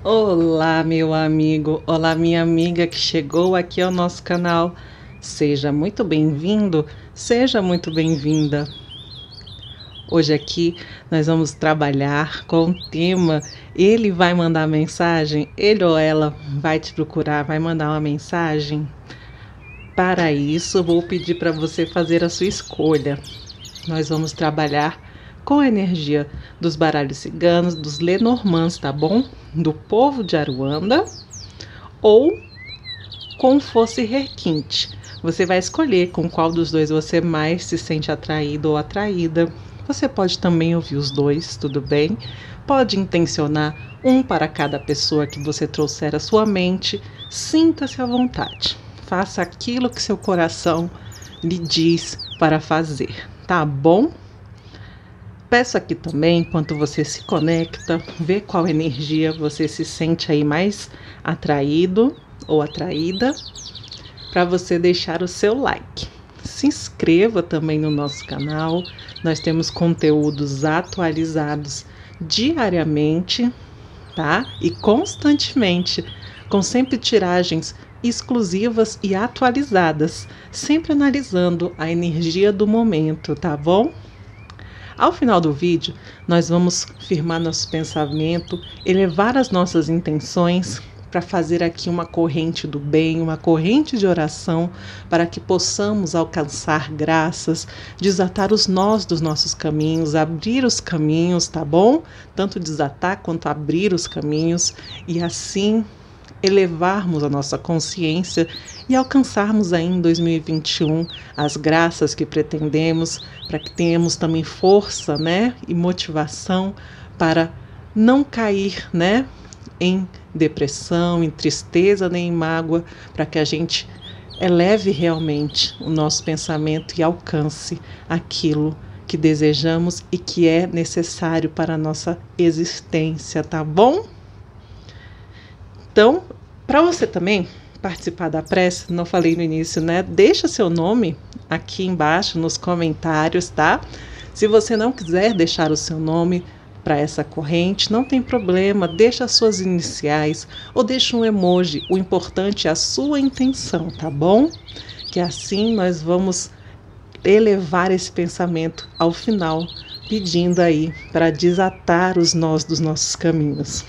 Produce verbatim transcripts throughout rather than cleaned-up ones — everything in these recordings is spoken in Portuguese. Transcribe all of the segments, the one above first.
Olá, meu amigo, olá, minha amiga que chegou aqui ao nosso canal. Seja muito bem-vindo, seja muito bem-vinda. Hoje aqui nós vamos trabalhar com o tema. Ele vai mandar mensagem, ele ou ela vai te procurar, vai mandar uma mensagem. Para isso, eu vou pedir para você fazer a sua escolha. Nós vamos trabalhar com a energia dos baralhos ciganos, dos Lenormands, tá bom? Do povo de Aruanda ou com Fosse Requinte. Você vai escolher com qual dos dois você mais se sente atraído ou atraída. Você pode também ouvir os dois, tudo bem? Pode intencionar um para cada pessoa que você trouxer à sua mente. Sinta-se à vontade. Faça aquilo que seu coração lhe diz para fazer, tá bom? Peço aqui também, enquanto você se conecta, vê qual energia você se sente aí mais atraído ou atraída, para você deixar o seu like. Se inscreva também no nosso canal, nós temos conteúdos atualizados diariamente, tá? E constantemente, com sempre tiragens exclusivas e atualizadas, sempre analisando a energia do momento, tá bom? Ao final do vídeo, nós vamos firmar nosso pensamento, elevar as nossas intenções para fazer aqui uma corrente do bem, uma corrente de oração, para que possamos alcançar graças, desatar os nós dos nossos caminhos, abrir os caminhos, tá bom? Tanto desatar quanto abrir os caminhos e assim elevarmos a nossa consciência e alcançarmos aí em dois mil e vinte e um as graças que pretendemos, para que tenhamos também força, né, e motivação para não cair, né, em depressão, em tristeza, nem em mágoa, para que a gente eleve realmente o nosso pensamento e alcance aquilo que desejamos e que é necessário para a nossa existência, tá bom? Então, para você também participar da prece, não falei no início, né? Deixa seu nome aqui embaixo nos comentários, tá? Se você não quiser deixar o seu nome para essa corrente, não tem problema, deixa as suas iniciais ou deixa um emoji. O importante é a sua intenção, tá bom? Que assim nós vamos elevar esse pensamento ao final, pedindo aí para desatar os nós dos nossos caminhos.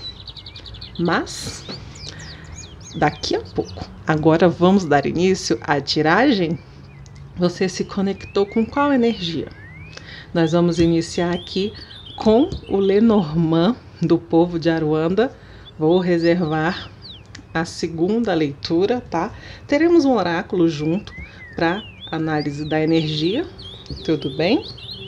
Mas daqui a pouco. Agora vamos dar início à tiragem? Você se conectou com qual energia? Nós vamos iniciar aqui com o Lenormand do povo de Aruanda. Vou reservar a segunda leitura, tá? Teremos um oráculo junto para análise da energia, tudo bem?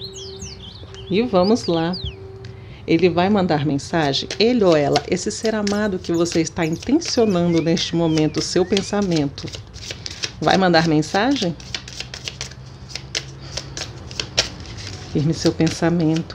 E vamos lá. Ele vai mandar mensagem, ele ou ela, esse ser amado que você está intencionando neste momento, o seu pensamento, vai mandar mensagem? Firme seu pensamento.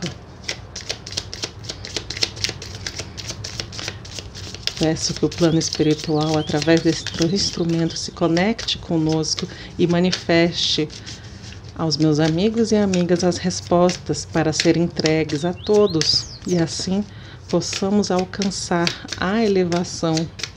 Peço que o plano espiritual, através desse instrumento, se conecte conosco e manifeste aos meus amigos e amigas as respostas para serem entregues a todos e assim possamos alcançar a elevação.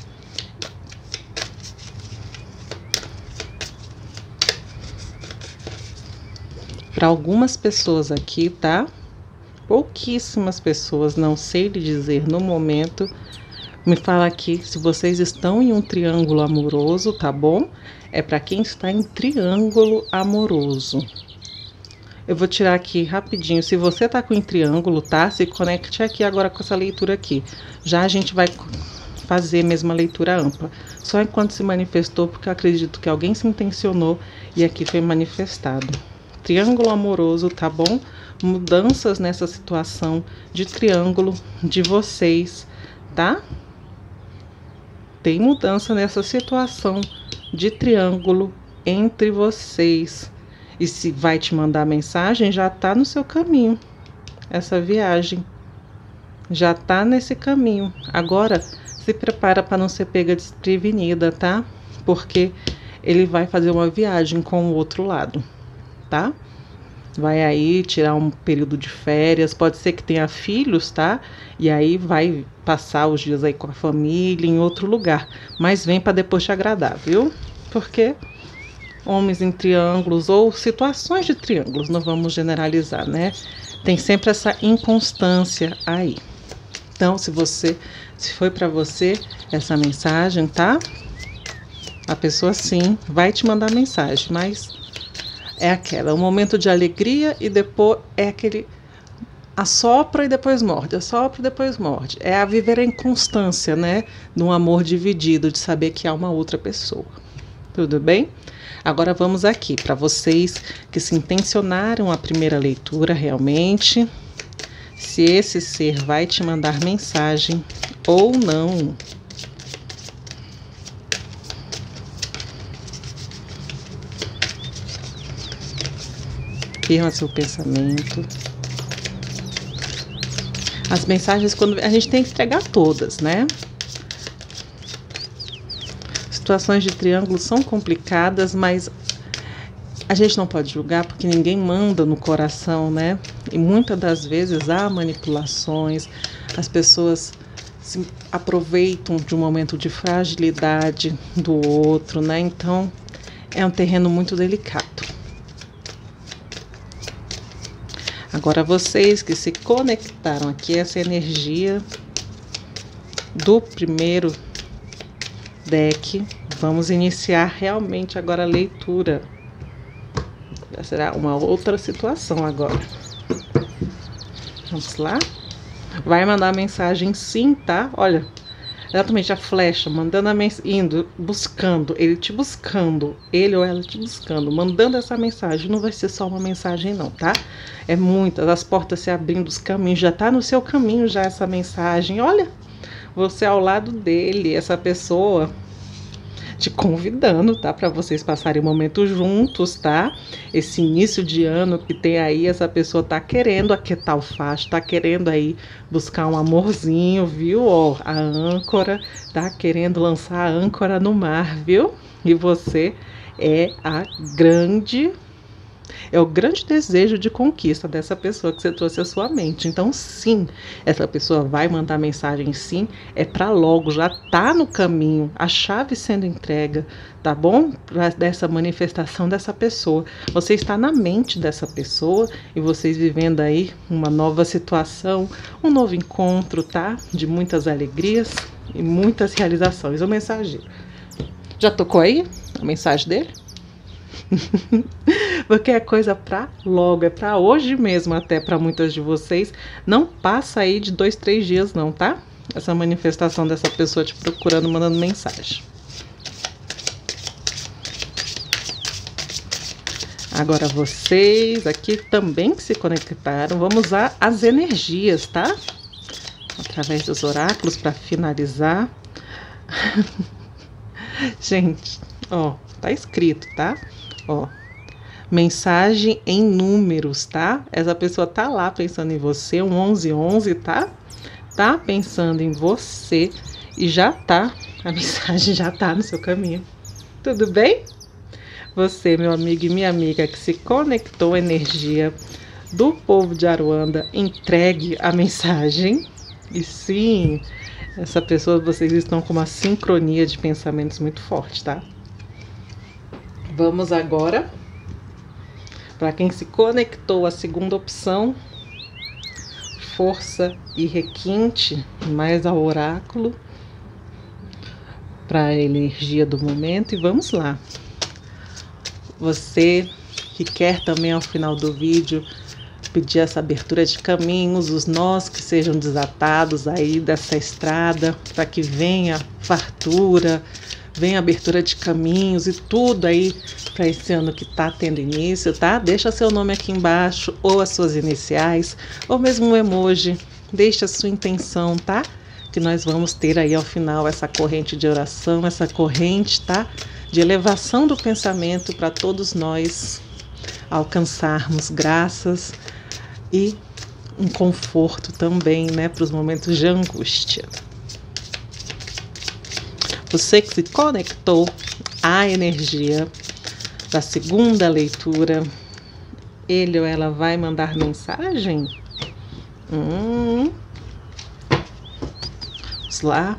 Para algumas pessoas aqui, tá? Pouquíssimas pessoas, não sei lhe dizer no momento. Me fala aqui se vocês estão em um triângulo amoroso, tá bom? É para quem está em triângulo amoroso. Eu vou tirar aqui rapidinho. Se você tá com em triângulo, tá? Se conecte aqui agora com essa leitura aqui. Já a gente vai fazer mesmo a leitura ampla. Só enquanto se manifestou, porque eu acredito que alguém se intencionou e aqui foi manifestado. Triângulo amoroso, tá bom? Mudanças nessa situação de triângulo de vocês, tá? Tem mudança nessa situação de triângulo entre vocês. E se vai te mandar mensagem, já tá no seu caminho. Essa viagem já tá nesse caminho. Agora, se prepara para não ser pega desprevenida, tá? Porque ele vai fazer uma viagem com o outro lado, tá? vai aí tirar um período de férias, pode ser que tenha filhos, tá? E aí vai passar os dias aí com a família em outro lugar, mas vem para depois te agradar, viu? Porque homens em triângulos ou situações de triângulos, não vamos generalizar, né? Tem sempre essa inconstância aí. Então, se você, se foi para você essa mensagem, tá? A pessoa sim vai te mandar mensagem, mas é aquela, um momento de alegria e depois é aquele assopra e depois morde, assopra e depois morde. É a viver a inconstância, né? Num amor dividido, de saber que há uma outra pessoa. Tudo bem? Agora vamos aqui para vocês que se intencionaram a primeira leitura realmente, se esse ser vai te mandar mensagem ou não. Firma seu pensamento. As mensagens, quando a gente tem que entregar todas, né? Situações de triângulo são complicadas, mas a gente não pode julgar porque ninguém manda no coração, né? E muitas das vezes há manipulações, as pessoas se aproveitam de um momento de fragilidade do outro, né? Então é um terreno muito delicado. Agora vocês que se conectaram aqui, essa energia do primeiro deck, vamos iniciar realmente agora a leitura. Já será uma outra situação agora. Vamos lá? Vai mandar mensagem sim, tá? Olha, exatamente a flecha, mandando a mensagem, indo, buscando, ele te buscando, ele ou ela te buscando, mandando essa mensagem. Não vai ser só uma mensagem não, tá? É muitas, as portas se abrindo, os caminhos, já tá no seu caminho já essa mensagem. Olha, você ao lado dele, essa pessoa te convidando, tá? Para vocês passarem um momento juntos, tá? Esse início de ano que tem aí, essa pessoa tá querendo aquietar o facho, tá querendo aí buscar um amorzinho, viu? Ó, a âncora, tá querendo lançar a âncora no mar, viu? E você é a grande... É o grande desejo de conquista dessa pessoa que você trouxe à sua mente. Então, sim, essa pessoa vai mandar mensagem, sim, é para logo, já tá no caminho, a chave sendo entregue, tá bom? Pra dessa manifestação dessa pessoa. Você está na mente dessa pessoa e vocês vivendo aí uma nova situação, um novo encontro, tá? De muitas alegrias e muitas realizações. O mensageiro. Já tocou aí a mensagem dele? Porque é coisa pra logo, é pra hoje mesmo, até para muitas de vocês. Não passa aí de dois, três dias não, tá? Essa manifestação dessa pessoa te procurando, mandando mensagem. Agora vocês aqui também que se conectaram, vamos usar as energias, tá? Através dos oráculos para finalizar. Gente, ó, tá escrito, tá? Ó, mensagem em números, tá? Essa pessoa tá lá pensando em você, um onze onze, tá? Tá pensando em você e já tá, a mensagem já tá no seu caminho. Tudo bem? Você, meu amigo e minha amiga que se conectou à energia do povo de Aruanda, entregue a mensagem. E sim, essa pessoa, vocês estão com uma sincronia de pensamentos muito forte, tá? Vamos agora para quem se conectou à segunda opção, força e requinte, mais ao oráculo, para a energia do momento. E vamos lá. Você que quer também ao final do vídeo pedir essa abertura de caminhos, os nós que sejam desatados aí dessa estrada, para que venha fartura, venha abertura de caminhos e tudo aí para esse ano que tá tendo início, tá? Deixa seu nome aqui embaixo, ou as suas iniciais, ou mesmo um emoji. Deixa a sua intenção, tá? Que nós vamos ter aí ao final essa corrente de oração, essa corrente, tá? De elevação do pensamento para todos nós alcançarmos graças e um conforto também, né? Para os momentos de angústia. Você que se conectou à energia da segunda leitura, Ele ou ela vai mandar mensagem? Hum. Vamos lá.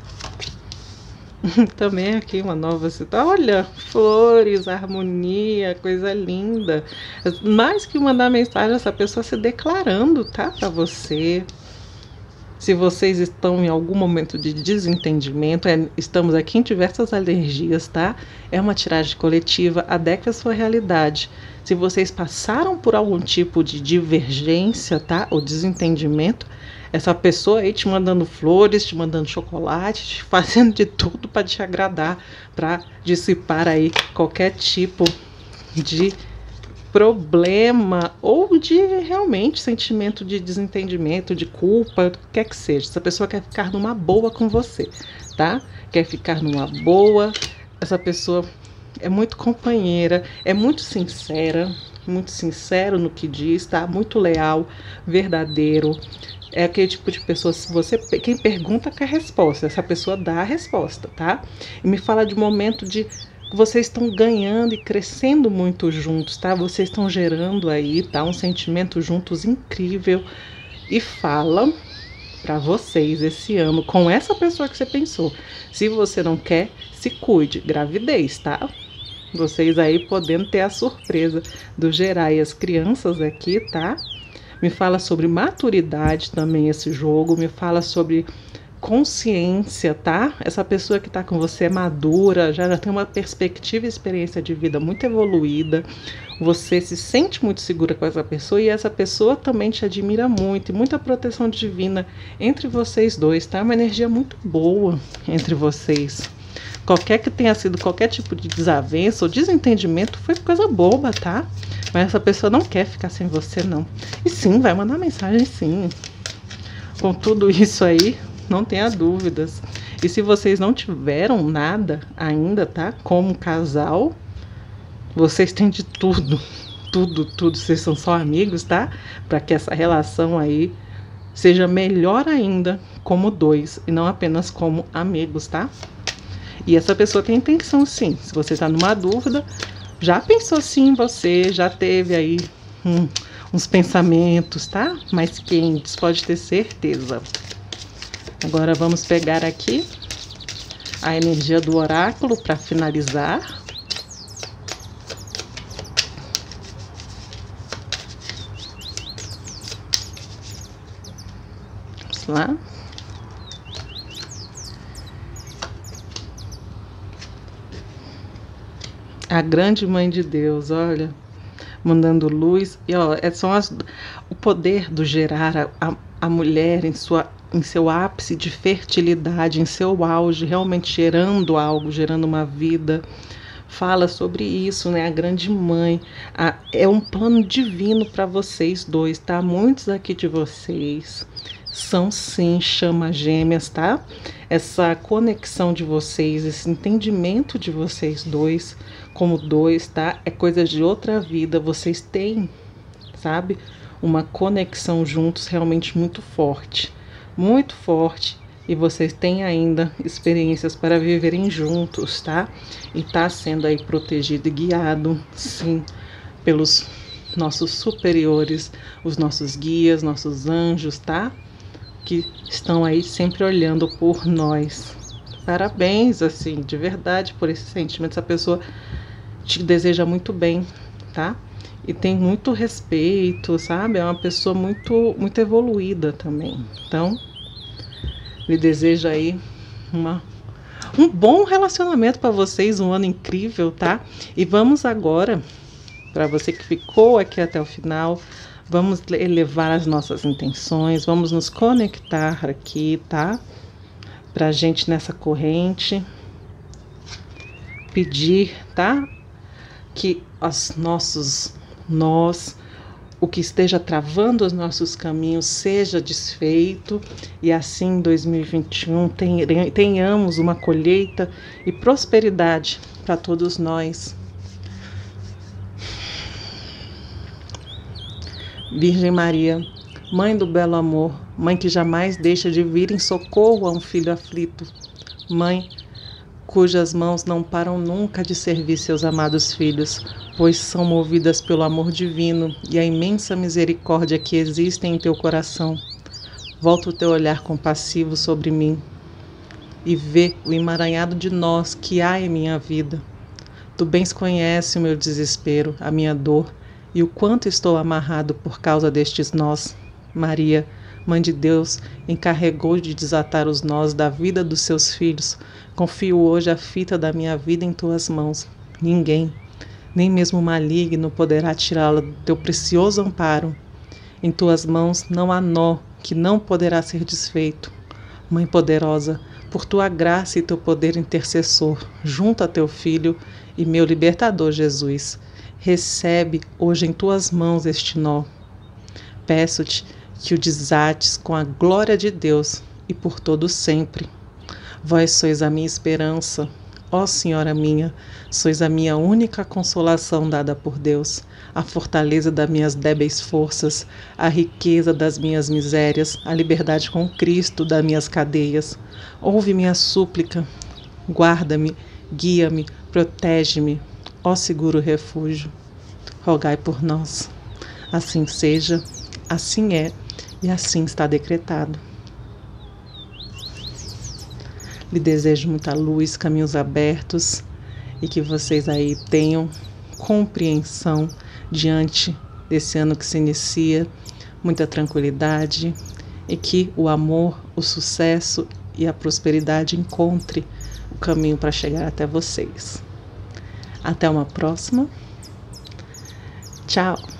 Também aqui uma nova situação. Olha, flores, harmonia, coisa linda. Mais que mandar mensagem, essa pessoa se declarando, tá? Para você. Se vocês estão em algum momento de desentendimento, é, estamos aqui em diversas alergias, tá? É uma tiragem coletiva, adequa a sua realidade. Se vocês passaram por algum tipo de divergência, tá? Ou desentendimento, essa pessoa aí te mandando flores, te mandando chocolate, te fazendo de tudo para te agradar, para dissipar aí qualquer tipo de problema ou de realmente sentimento de desentendimento, de culpa, o que quer que seja. Essa pessoa quer ficar numa boa com você, tá? Quer ficar numa boa. Essa pessoa é muito companheira, é muito sincera, muito sincero no que diz, tá? Muito leal, verdadeiro. É aquele tipo de pessoa, se você, quem pergunta quer resposta, essa pessoa dá a resposta, tá? E me fala de um momento de vocês estão ganhando e crescendo muito juntos, tá? Vocês estão gerando aí, tá? Um sentimento juntos incrível. E fala para vocês esse ano com essa pessoa que você pensou. Se você não quer, se cuide. Gravidez, tá? Vocês aí podendo ter a surpresa do gerar e as crianças aqui, tá? Me fala sobre maturidade também esse jogo. Me fala sobre consciência, tá? Essa pessoa que tá com você é madura, já, já tem uma perspectiva e experiência de vida muito evoluída. Você se sente muito segura com essa pessoa e essa pessoa também te admira muito. E muita proteção divina entre vocês dois, tá? Uma energia muito boa entre vocês. Qualquer que tenha sido qualquer tipo de desavença ou desentendimento foi coisa boba, tá? Mas essa pessoa não quer ficar sem você, não. E sim, vai mandar mensagem, sim. Com tudo isso aí, não tenha dúvidas. E se vocês não tiveram nada ainda, tá? Como casal, vocês têm de tudo. Tudo, tudo. Vocês são só amigos, tá? Para que essa relação aí seja melhor ainda como dois e não apenas como amigos, tá? E essa pessoa tem intenção, sim. Se você tá numa dúvida, já pensou sim em você, já teve aí hum, uns pensamentos, tá? Mais quentes, pode ter certeza. Agora vamos pegar aqui a energia do oráculo para finalizar. Vamos lá. A grande mãe de Deus, olha, mandando luz. E ó, é, são as, o poder do gerar a, a mulher em sua em seu ápice de fertilidade, em seu auge, realmente gerando algo, gerando uma vida. Fala sobre isso, né? A grande mãe. A, é um plano divino para vocês dois, tá? Muitos aqui de vocês são sim chamas gêmeas, tá? Essa conexão de vocês, esse entendimento de vocês dois como dois, tá? É coisa de outra vida. Vocês têm, sabe? Uma conexão juntos realmente muito forte. Muito forte, e vocês têm ainda experiências para viverem juntos, tá? E tá sendo aí protegido e guiado, sim, pelos nossos superiores, os nossos guias, nossos anjos, tá? Que estão aí sempre olhando por nós. Parabéns, assim, de verdade, por esse sentimento. Essa pessoa te deseja muito bem, tá? E tem muito respeito, sabe? É uma pessoa muito, muito evoluída também. Então, lhe desejo aí uma, um bom relacionamento para vocês, um ano incrível, tá? E vamos agora, para você que ficou aqui até o final, vamos elevar as nossas intenções, vamos nos conectar aqui, tá? Pra gente nessa corrente, pedir, tá? Que os nossos nós, o que esteja travando os nossos caminhos seja desfeito e assim em dois mil e vinte e um tenhamos uma colheita e prosperidade para todos nós. Virgem Maria, Mãe do belo amor, Mãe que jamais deixa de vir em socorro a um filho aflito, Mãe cujas mãos não param nunca de servir seus amados filhos, pois são movidas pelo amor divino e a imensa misericórdia que existe em teu coração. Volta o teu olhar compassivo sobre mim e vê o emaranhado de nós que há em minha vida. Tu bens conhece o meu desespero, a minha dor e o quanto estou amarrado por causa destes nós. Maria, Mãe de Deus, encarregou de desatar os nós da vida dos seus filhos. Confio hoje a fita da minha vida em tuas mãos. Ninguém, nem mesmo o maligno, poderá tirá-la do teu precioso amparo. Em tuas mãos não há nó que não poderá ser desfeito. Mãe poderosa, por tua graça e teu poder intercessor, junto a teu Filho e meu libertador Jesus, recebe hoje em tuas mãos este nó. Peço-te que o desates com a glória de Deus e por todo sempre. Vós sois a minha esperança, ó Senhora minha, sois a minha única consolação dada por Deus, a fortaleza das minhas débeis forças, a riqueza das minhas misérias, a liberdade com Cristo das minhas cadeias. Ouve minha súplica, guarda-me, guia-me, protege-me, ó seguro refúgio. Rogai por nós. Assim seja, assim é, e assim está decretado. Lhe desejo muita luz, caminhos abertos e que vocês aí tenham compreensão diante desse ano que se inicia, muita tranquilidade e que o amor, o sucesso e a prosperidade encontre o caminho para chegar até vocês. Até uma próxima. Tchau!